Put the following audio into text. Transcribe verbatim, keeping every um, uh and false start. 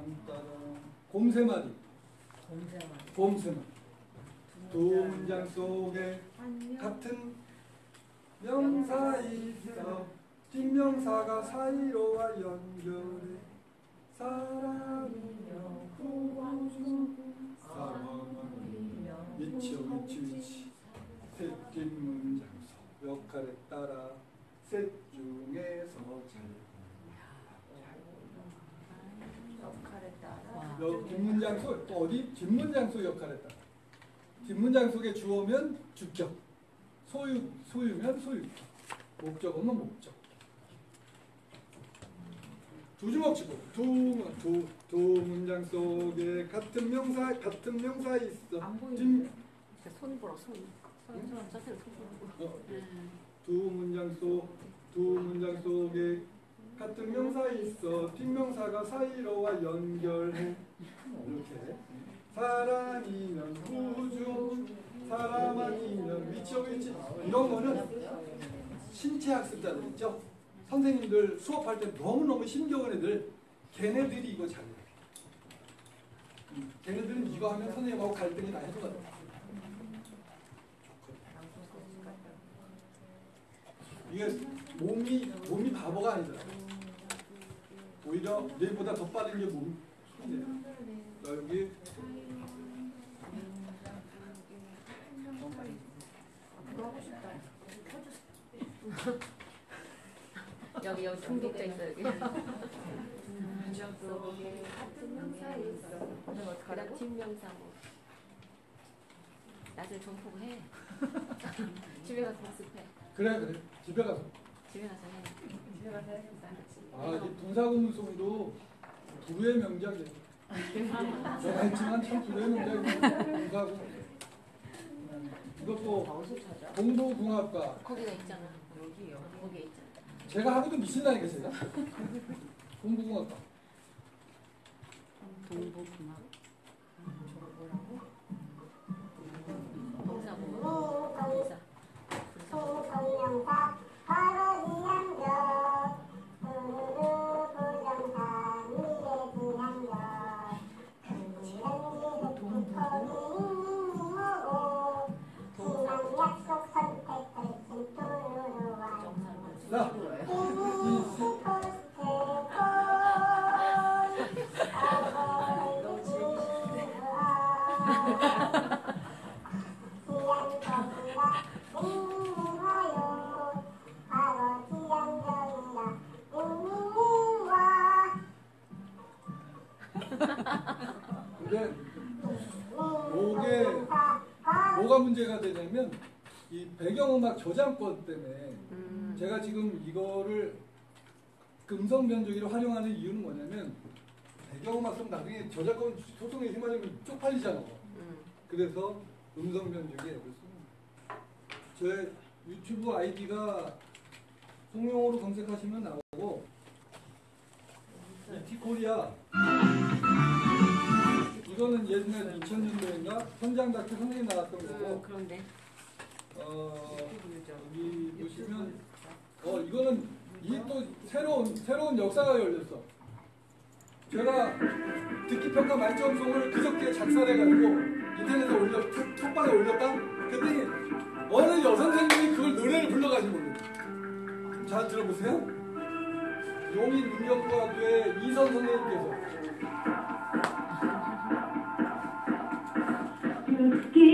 딴딴 곰 세 마리. 곰 세 마리. 두 문장 속에 같은 명사 있어. 뒷명사가 사이로와 연결해. 사람이며 구주 사랑하며 위치요 위치 위치. 셋 뒷문장소 역할에 따라 셋 중에서 잘 역할에 따라 뒷문장소 어디? 뒷문장소 역할에 따라. 뒷문장 속에 주어면 주격, 소유, 소유면 소유격, 목적어면 목적. 두 주먹 치고 두, 두, 두 문장 속에 같은 명사 같은 명사 있어. 안 보이는데. 손 보라 손. 손, 손, 자세로 손 보라. 어, 두 문장 속, 두 문장 속에 같은 명사 있어. 뒷명사가 사이로와 연결해. 이렇게. 사람이면 구주, 사람 아니면 위치요 위치. 이런 거는 신체 학습자들 있죠. 선생님들 수업할 때 너무너무 힘겨운 애들, 걔네들이 이거 잘해요. 걔네들은 이거 하면 선생님하고 갈등이 다 해소가 돼요. 이게 몸이 몸이 바보가 아니더라. 오히려 얘보다 더 빠른 게 몸이 손이에요. 여기 여기 여기 중독자 있어 여기. 문장 속에 같은 명사 있어. 그다음 어떡하라고? 뒷명사 뭐. 나중에 점프고 해. 집에 가서 복습해. 그래 그래 집에 가서. 집에 가서 해. 집에 가서 해야겠다. 아, 이 동사구문송도 불후의 명작이에요. 제가 했지만 참 불후의 명작이에요. 동사구문. 이것도 공부궁합과 거기가 있잖아. 여기요. 거기에 있잖아. 제가 하고도 미친다니까 제가. 공부궁합과. 동부궁합. 저거 뭐라고? 동사구문. 동사. 동명사 바로 이양절 부르르 부정사 미래 불양절 현재 동부터닝닝닝하고 희망 약속 선택 결심 뚜루루와 자, 이시 포스트 근데 이게 뭐가 문제가 되냐면 이 배경음악 저작권 때문에 음. 제가 지금 이거를 음성 변조기를 활용하는 이유는 뭐냐면 배경음악 쓰면 나중에 저작권 소송에 휘말리면 쪽팔리잖아. 음. 그래서 음성 변조기에 제 유튜브 아이디가 송영호로 검색하시면 나오고 이티코리아 이거는 예전에 이천 년도인가 현장 다큐 선생님 나왔던 거고 음, 그런데 어 여기 보시면 어 이거는 이 또 새로운 새로운 역사가 열렸어. 제가 듣기 평가 만점송을 그저께 작사해가지고 인터넷에 올려 톡방에 올렸다. 그랬더니 어느 여선생님이 그걸 노래를 불러가지고 잘 들어보세요. 용인 문경고등학교의 이선 선생님께서